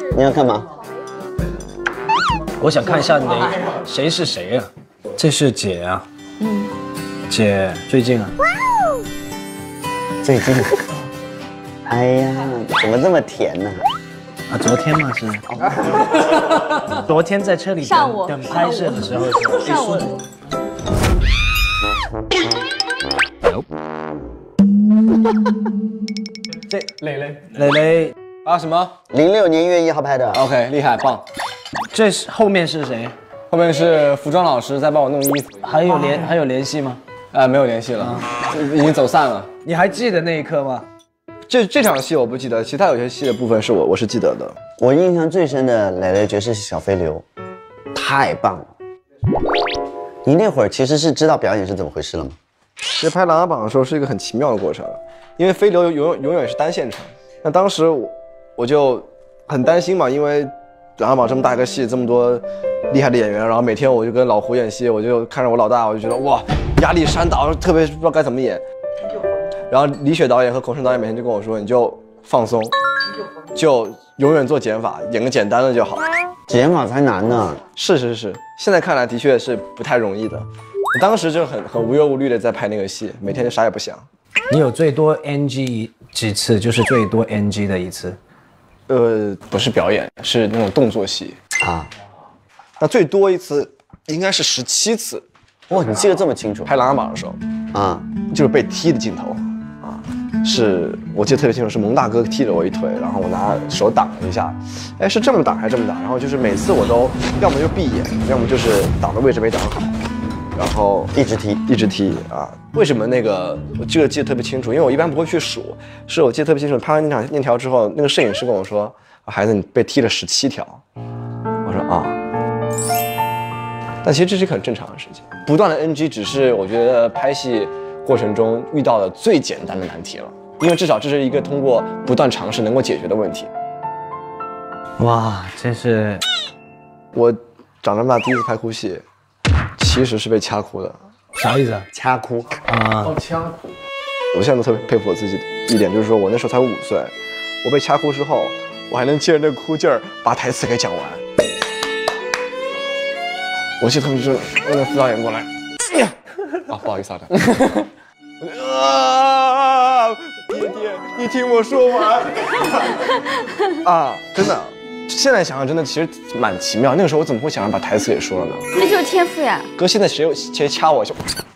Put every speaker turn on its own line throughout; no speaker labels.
你要干嘛？
我想看一下谁是谁啊？这是姐啊。姐最近啊。
最近。哎呀，怎么这么甜呢？
啊，昨天嘛是。昨天在车里等拍摄的时候。
上午。
这蕾
蕾
啊什么
？06年1月1号拍的。
OK， 厉害，棒。
这是后面是谁？
后面是服装老师在帮我弄衣服。
还有联系吗？
没有联系了，已经走散了。
你还记得那一刻吗？
这场戏我不记得，其他有些戏的部分是我是记得的。
我印象最深的蕾蕾角色是小飞流，太棒了。你那会儿其实是知道表演是怎么回事了吗？
其实拍《琅琊榜》的时候是一个很奇妙的过程，因为飞流永远是单线程。那当时我就很担心嘛，因为《琅琊榜》这么大一个戏，这么多厉害的演员，然后每天我就跟老胡演戏，我就看着我老大，我就觉得哇，压力山大，特别不知道该怎么演。然后李雪导演和孔笙导演每天就跟我说，你就放松，就永远做减法，演个简单的就好。
减法才难呢。
是，现在看来的确是不太容易的。我当时就很无忧无虑的在拍那个戏，每天就啥也不想。
你有最多 NG 几次？就是最多 NG 的一次？
不是表演，是那种动作戏
啊。
那最多一次应该是17次。
哇，你记得这么清楚？
拍《琅琊榜》的时候啊，就是被踢的镜头啊，是我记得特别清楚，是蒙大哥踢了我一腿，然后我拿手挡了一下，哎，是这么挡还是这么挡？然后就是每次我都要么就闭眼，要么就是挡的位置没挡好。然后一直踢啊！为什么那个我记得特别清楚？因为我一般不会去数，是我记得特别清楚。拍完那条之后，那个摄影师跟我说：“孩子，你被踢了17条。”我说啊。但其实这是一个很正常的事情。不断的 NG 只是我觉得拍戏过程中遇到的最简单的难题了，因为至少这是一个通过不断尝试能够解决的问题。
哇，真是！
我长这么大第一次拍哭戏。其实是被掐哭的，
啥意思啊？
掐哭
啊！
哦，掐哭。我现在都特别佩服我自己一点，就是说我那时候才5岁，我被掐哭之后，我还能借着那个哭劲儿把台词给讲完。我记得特别是那个副导演过来，啊，不好意思啊，爹，你听我说完啊，真的。现在想想，真的其实蛮奇妙。那个时候我怎么会想要把台词给说了呢？
那就是天赋呀。
哥，现在谁掐我就……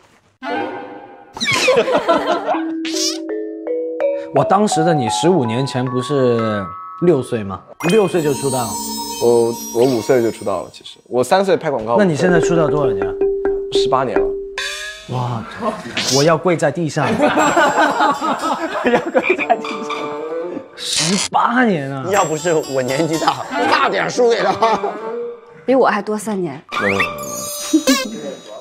我当时的你15年前不是6岁吗？6岁就出道。
我5岁就出道了。其实我3岁拍广告。
那你现在出道多少年了
？18年了。
哇！我要跪在地上。
我要跪在地上。
18年啊！
要不是我年纪大，差点输给他。
比我还多3年。